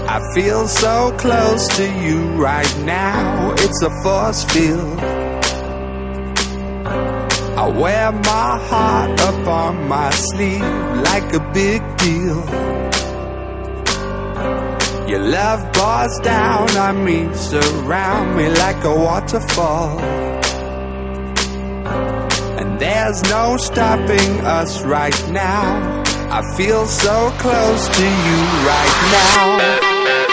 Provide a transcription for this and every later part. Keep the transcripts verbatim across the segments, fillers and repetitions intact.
I feel so close to you right now, it's a force field. I wear my heart up on my sleeve like a big deal. Your love pours down on me, surround me like a waterfall. And there's no stopping us right now, I feel so close to you right now.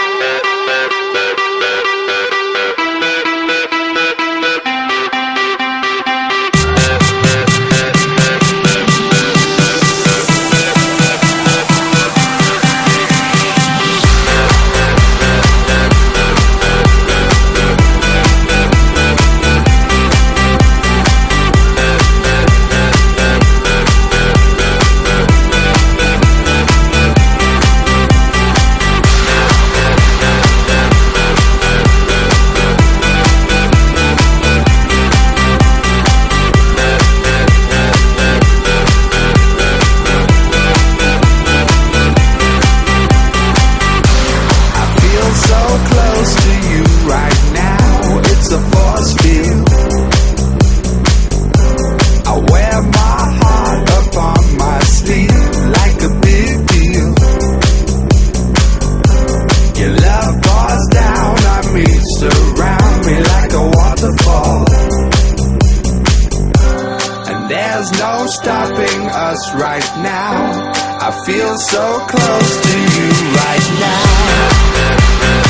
There's no stopping us right now, I feel so close to you right now.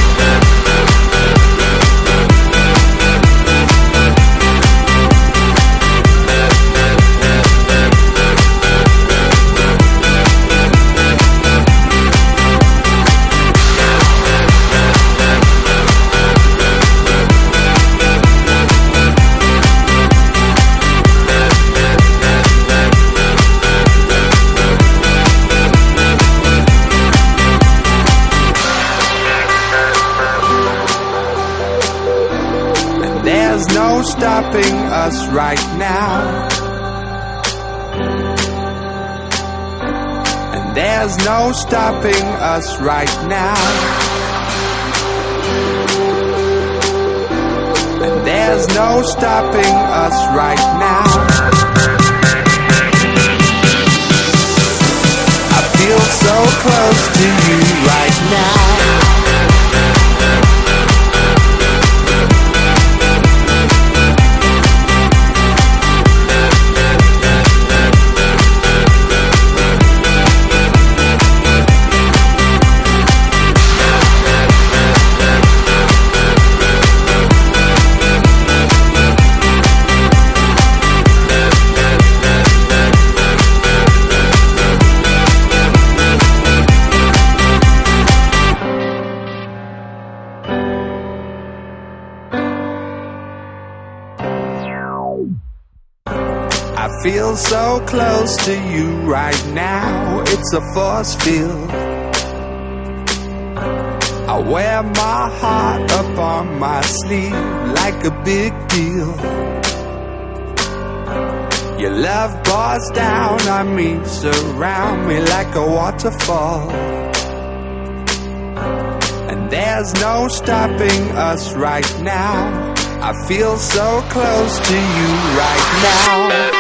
There's no stopping us right now, and there's no stopping us right now, and there's no stopping us right now. I feel so close to you right now. I feel so close to you right now, it's a force field. I wear my heart up on my sleeve like a big deal. Your love pours down on me, surround me like a waterfall. And there's no stopping us right now, I feel so close to you right now.